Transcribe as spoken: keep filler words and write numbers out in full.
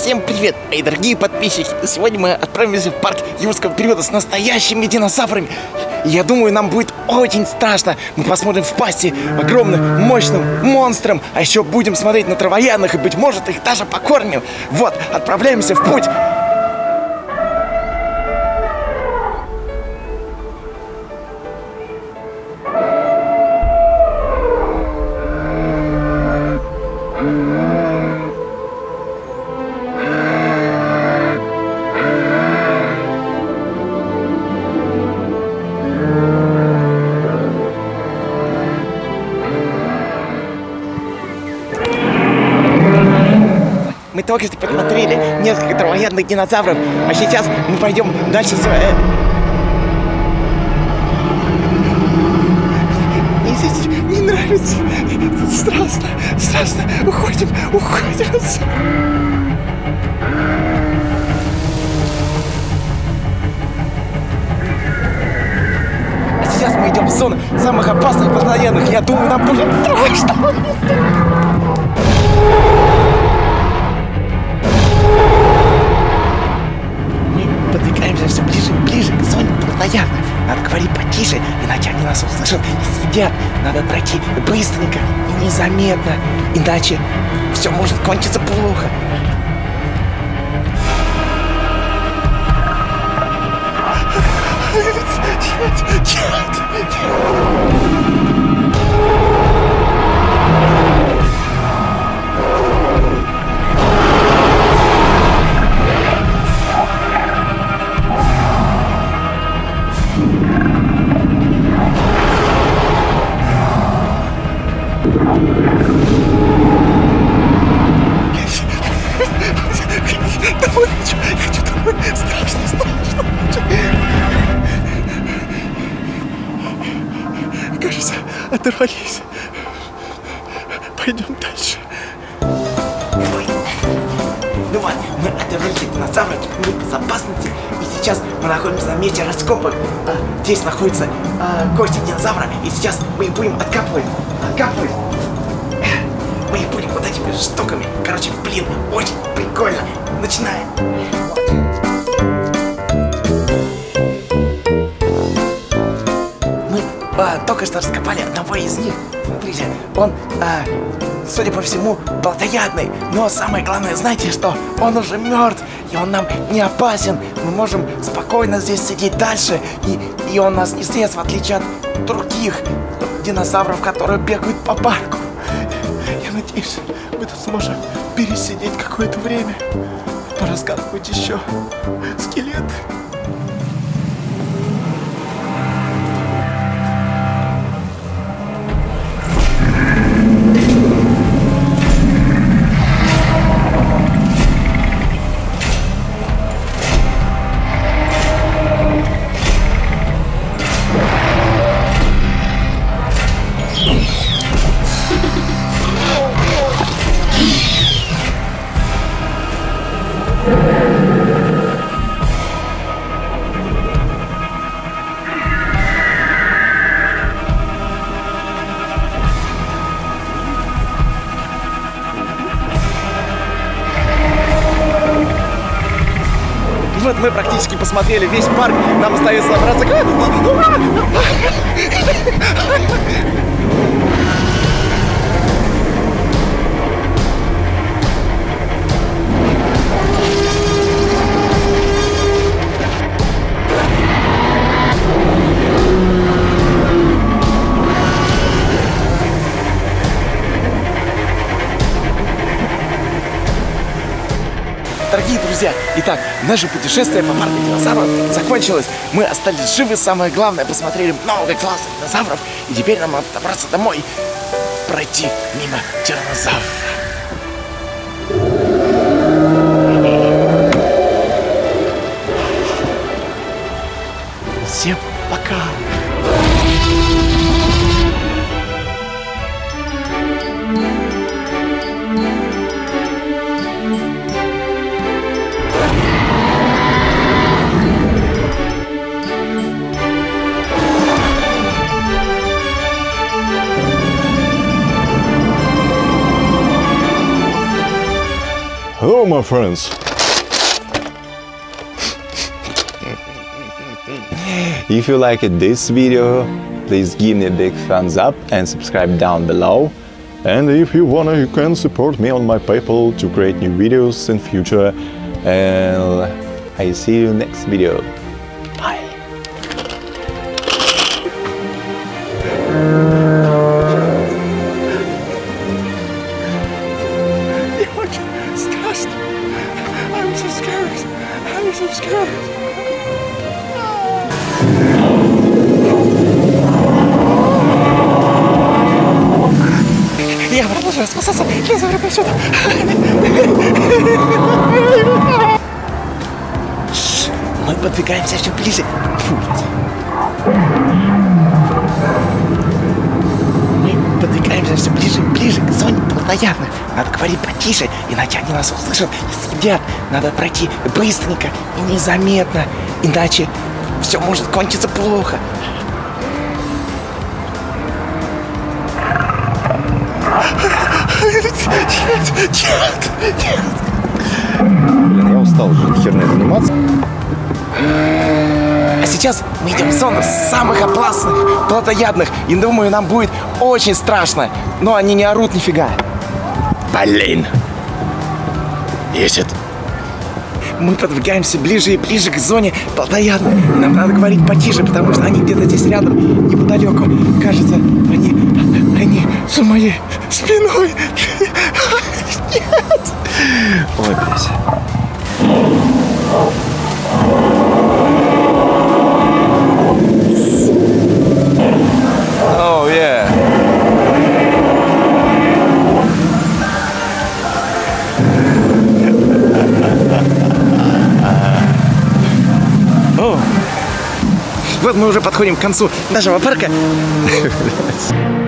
Всем привет, мои дорогие подписчики! Сегодня мы отправимся в парк юрского периода с настоящими динозаврами. И я думаю, нам будет очень страшно. Мы посмотрим в пасти огромным, мощным монстром. А еще будем смотреть на травоядных и, быть может, их даже покормим. Вот, отправляемся в путь. Мы только что посмотрели несколько травоядных динозавров, а сейчас мы пойдем дальше. Мне здесь не нравится. Страшно, страшно. Уходим, уходим отсюда. А сейчас мы идем в зону самых опасных травоядных. Я думаю, нам будет страшно. Все ближе и ближе к зоне травоядных. Надо говорить потише, иначе они нас услышат и съедят. Надо пройти быстренько и незаметно, иначе все может кончиться плохо. Нет, нет, нет. Домой хочу, хочу домой. Страшно, страшно. Кажется, оторвались. Пойдем дальше. Ну вот, мы оторвались от динозавра, мы в безопасности. И сейчас мы находимся на месте раскопок. А, здесь находятся а, кости динозавра. И сейчас мы их будем откапывать. Откапывать. Мы их будем вот этими штуками. Короче, блин, очень прикольно. Начинаем. Мы а, только что раскопали одного из них. Смотрите, он, а, судя по всему, плотоядный. Но самое главное, знаете что? Он уже мертв, и он нам не опасен. Мы можем спокойно здесь сидеть дальше. И, и он нас не съест, в отличие от других динозавров, которые бегают по парку. Я надеюсь, мы тут сможем пересидеть какое-то время, поразгадывать еще скелеты. Вот мы практически посмотрели весь парк, нам остается набраться. Дорогие друзья, итак, наше путешествие по парку динозавров закончилось. Мы остались живы, самое главное, посмотрели много классных динозавров. И теперь нам надо добраться домой, пройти мимо тираннозавра. Всем пока! Рома, my friends. If you liked this video, please give me a big thumbs up and subscribe down below. And if you wanna, you can support me on my PayPal to create new videos in future. And I see you next video. Bye. Страшно. I'm so scared. I'm so scared. Я продолжаю спасаться. Я завру повсюду. Мы подвигаемся все ближе. Мы подвигаемся все ближе и ближе к зоне плотоядных. Надо говорить потише, иначе они нас услышат и съедят. Надо пройти быстренько и незаметно, иначе все может кончиться плохо. Нет, нет, нет. Блин, я устал уже херней заниматься. А сейчас мы идем в зону самых опасных, плотоядных. И думаю, нам будет очень страшно. Но они не орут нифига. Блин. Ищет. Мы подвигаемся ближе и ближе к зоне плотоядных. И нам надо говорить потише, потому что они где-то здесь рядом, неподалеку. Кажется, они, они за моей спиной. Нет. Ой, блядь. Oh, yeah. О. Вот мы уже подходим к концу нашего парка.